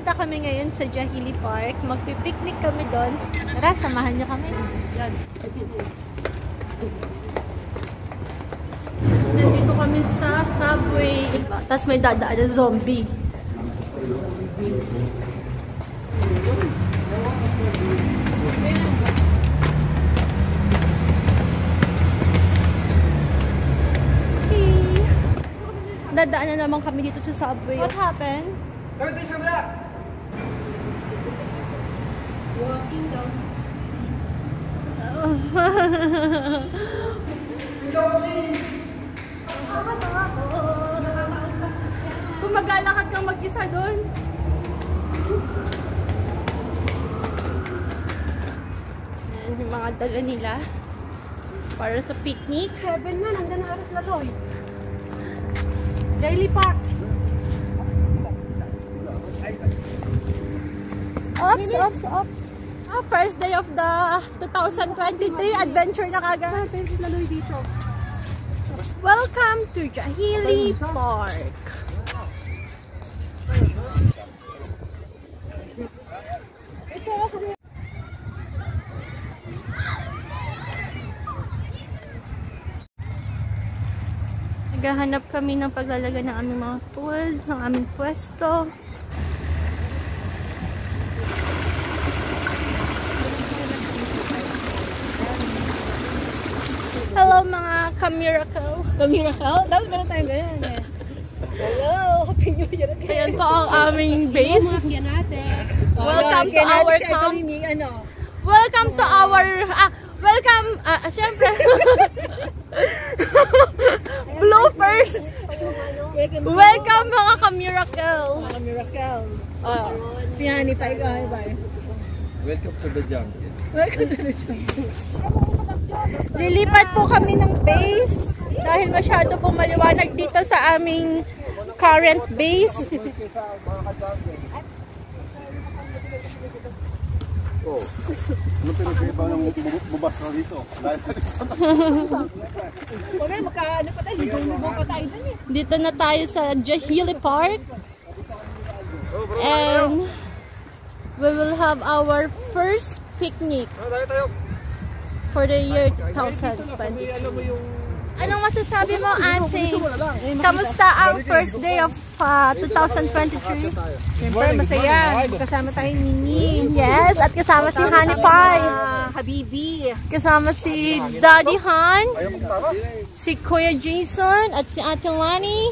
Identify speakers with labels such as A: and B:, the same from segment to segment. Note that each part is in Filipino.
A: Pupunta kami ngayon sa Jahili Park. Magpipiknik kami doon. Tara, samahan niyo kami. Yan. Nandito kami sa subway. Tapos may dadaan na zombie. Dadaan na naman kami dito sa subway. What happened?
B: Everything's coming up.
A: Walking down the street. Kung maglalakad kang mag-isa doon. Ayan yung mga dala nila para sa picnic.
C: 7 na, nandun na aras na to. Daily Park.
A: Ops. First day of the 2023 adventure na kagad.
C: Dito.
A: Welcome to Jahili Park. Naghahanap kami ng paglalagay ng aming mga food, ng aming pwesto. Hello mga ka-miracle. Ka-miracle? Dapat meron tayong ganyan eh. Hello! Happy New Year again! Ayan po ang aming base. Welcome to our camp. Welcome to our... welcome! Siyempre. Bloopers! Welcome mga ka-miracle.
B: Mga miracle. Si Honey, bye. Welcome to the jungle. Welcome to the jungle.
A: Lilipat po kami ng base dahil masyado pong maliwanag dito sa aming current base.
D: Oh, ano pinag-iba ng bubas na dito?
C: Okay, ano pa tayo? Higong-higong pa tayo dun eh.
A: Dito na tayo sa Jahili Park. And we will have our first picnic for the year 2023. Anong masasabi mo, Ate? Kamusta ang first day of 2023?
C: Siyempre, masaya. Kasama tayo ni Nini.
A: Yes, at kasama si Honey Pie.
C: Habibi.
A: Kasama si Daddy Han, si Kuya Jason, at si Ate Lani.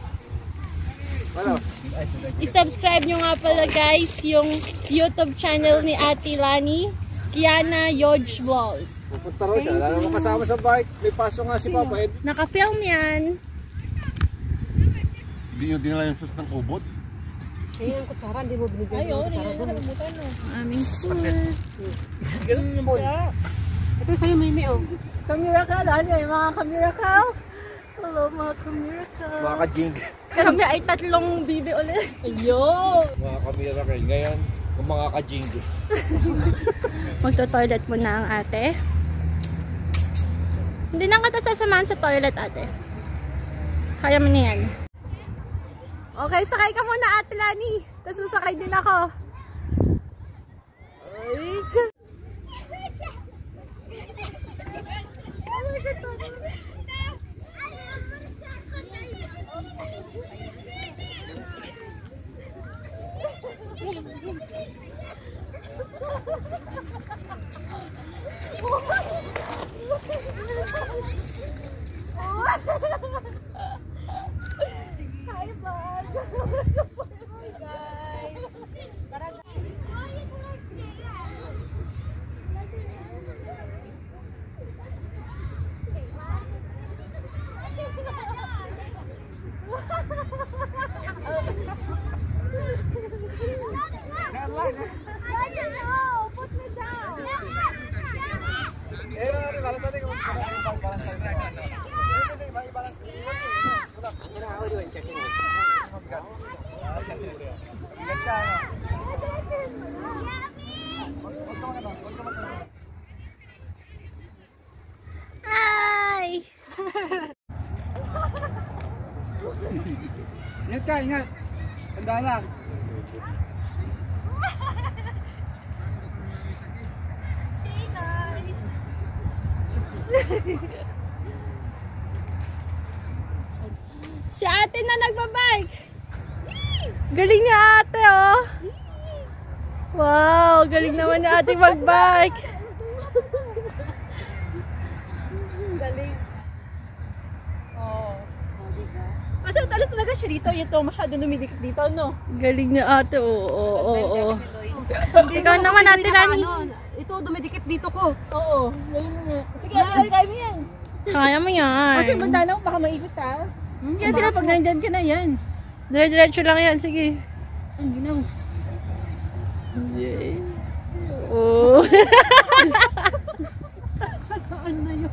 A: I-subscribe nyo nga pala guys yung YouTube channel ni Ate Lani, Kiana Yodge Vlog.
B: Pupunta raw siya. Wala naman kasama sa bike. May paso nga si Papa.
A: Naka-film yan.
D: Hindi nyo dinala yung sus ng ubod?
C: Kaya yung kutsara, hindi mo binigyan.
A: Ay, oo, nakalimutan mo. Aming food.
B: Ganun yung muna.
C: Ito sa'yo, Mimi, oh.
A: Ka-miracle, ano yung mga ka-miracle? Hello, mga ka-miracle.
B: Mga ka-jing.
A: Kami ay 3 bibi ulit. Ayun!
B: Mga ka-miracle. Ngayon, yung mga ka-jing.
A: Magto-toilet muna ang ate. Hindi na kita sasamahan sa toilet, ate. Kaya mo na yan. Okay, sakay ka muna, Ate Lani. Tapos sasakay din ako. Ay, hi vlog. Put me down. Hi!
B: Ingat ka, ingat. Tanda lang.
A: Si ate na nagbabike. Galing niya ate, oh. Wow, galing naman ni ate magbike. Galing. Oh. Kasi talo talaga siya dito. Ito, masyado dumidikit dito, no? Galing niya ate, oo. Ikaw naman ate Lani.
C: Ito, dumidikit dito ko.
A: Oo, galing niya. Sige, ate, kaya mo yan. Kaya mo yan.
C: Kasi banda na, baka maikot ka.
A: Yan, tira, pag nandyan ka na yan. Dire-diretso lang yan, sige.
C: Ang ginaw.
A: Yay. Oh.
C: Saan na yun?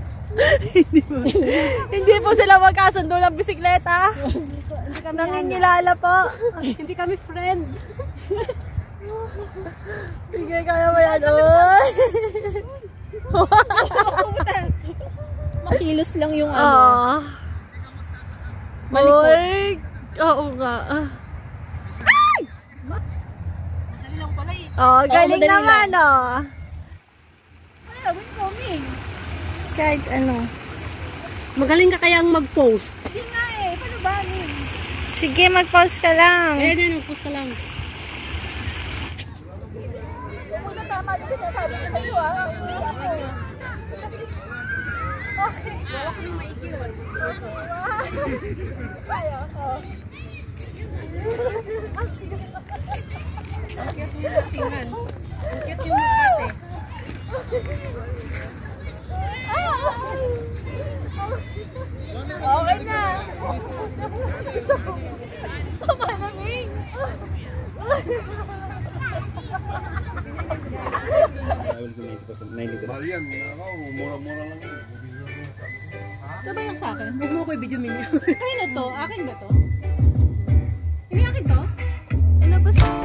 A: Hindi po sila magkasundo ng bisikleta. Nangingilala po.
C: Hindi kami friend.
A: Sige, kaya mo yan. Oy.
C: Makilos lang yung ano.
A: Malikot. Oy. Oo nga. Ay!
C: Madali lang pala eh.
A: Oh, galing
C: madali
A: naman, oh.
C: Ay, we're coming.
A: Kahit ano.
C: Magaling ka kayang mag-post.
A: Hindi nga eh. Paano ba? Sige, mag-pause ka lang.
C: Ayan, mag-post ka lang.
A: Muna tama dito sa sabi ko sa'yo, ah. Okay.
C: Wala ko yung maikil.
A: Kaya ko.
C: Akit yung tingnan. Akit yung ate.
A: Okay na. Paano, Ming?
D: Mahal yan. Ako, mura-mura lang.
C: Ito ba yung sa akin? Huwag mo ko i-video minyo. Kaya na to? Akin ba to? Hindi akin to?
A: Ano ba siya?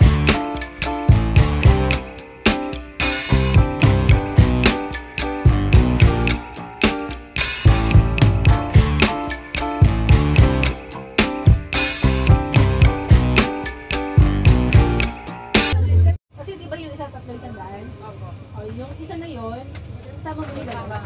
C: Kasi di ba yung isa tatlo isang daan? Opo. O, yung isa na yun, sama mo nila.